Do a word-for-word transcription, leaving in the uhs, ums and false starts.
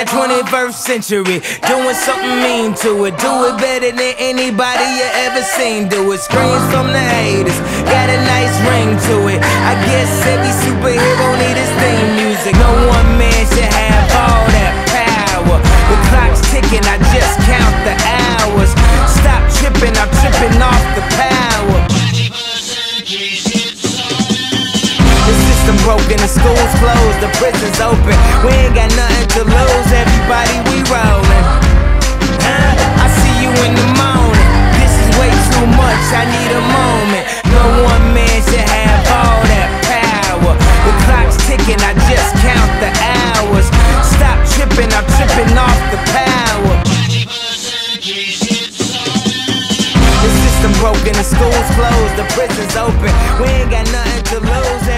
that twenty-first century, doing something mean to it. Do it better than anybody you ever seen do it. Screams from the haters, got a nice ring to it. I guess every superhero need his theme music. No one man should have all that power. The clock's ticking, I just count the hours. Stop tripping, I'm tripping off the power. The system broken, the school's closed, the prison's open. We ain't got nothing to lose, everybody we rollin'. Huh? I see you in the morning. This is way too much, I need a moment. No one man should have all that power. The clock's ticking, I just count the hours. Stop tripping, I'm tripping off the power. The system broken, the school's closed, the prison's open. We ain't got nothing to lose.